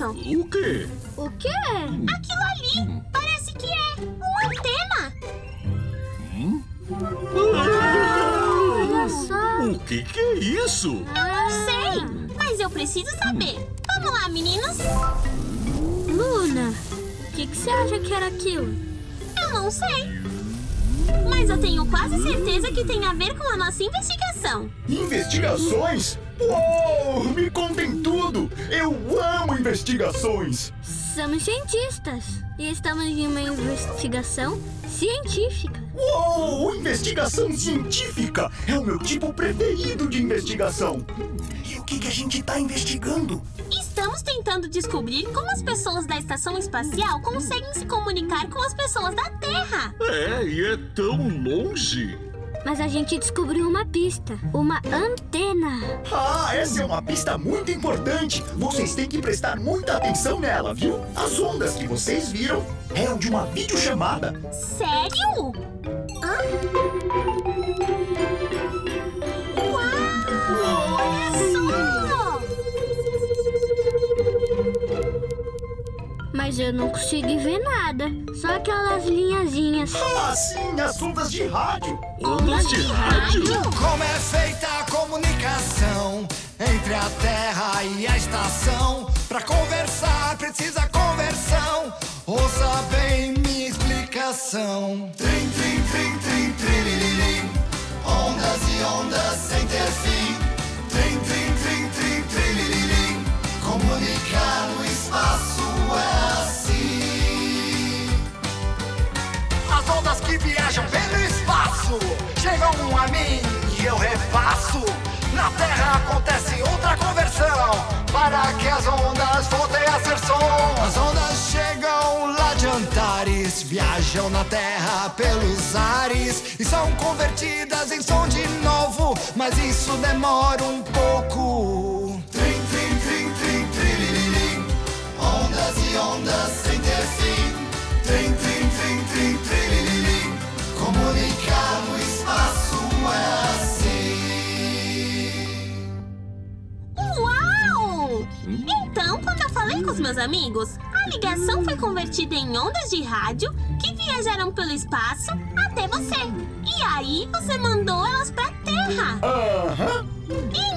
isso? O quê? O quê? Aquilo ali! Parece que é uma antena! Olha só. O que é isso? Não sei, mas eu preciso saber. Vamos lá, meninos? Luna, o que você acha que era aquilo? Eu não sei. Mas eu tenho quase certeza que tem a ver com a nossa investigação. Investigações? Uou! Me contem tudo! Eu amo investigações! Somos cientistas e estamos em uma investigação científica. Uou! Investigação científica! É o meu tipo preferido de investigação! E o que a gente tá investigando? Estamos tentando descobrir como as pessoas da estação espacial conseguem se comunicar com as pessoas da Terra. E é tão longe. Mas a gente descobriu uma pista, uma antena. Ah, essa é uma pista muito importante! Vocês têm que prestar muita atenção nela, viu? As ondas que vocês viram eram de uma videochamada. Sério? Hã? Uau! Olha só! Mas eu não consegui ver nada. Só aquelas linhazinhas. Ah, sim, as ondas de rádio! Ondas de rádio? Como é feita a comunicação entre a Terra e a estação? Pra conversar precisa conversão. Ouça bem minha explicação. Trim, trim, trim, trim, trilililim. Ondas e ondas sem ter fim. Trim, trim, trim, trim, trilililim. Comunicar no espaço é assim. As ondas que viajam pelo espaço chegam a mim e eu repasso. Na Terra acontece outra conversão para que as ondas voltem a ser som. As ondas chegam lá de Antares, viajam na Terra pelos ares e são convertidas em som de novo, mas isso demora um pouco. Trim, trim, trim, trim, trilililim. Ondas e ondas sem ter fim. Trim, trim, trim, trim, trilililim. Comunicar no espaço é assim. Uau! Então, quando eu falei com os meus amigos, a ligação foi convertida em ondas de rádio que viajaram pelo espaço até você. E aí, você mandou elas pra Terra. Aham!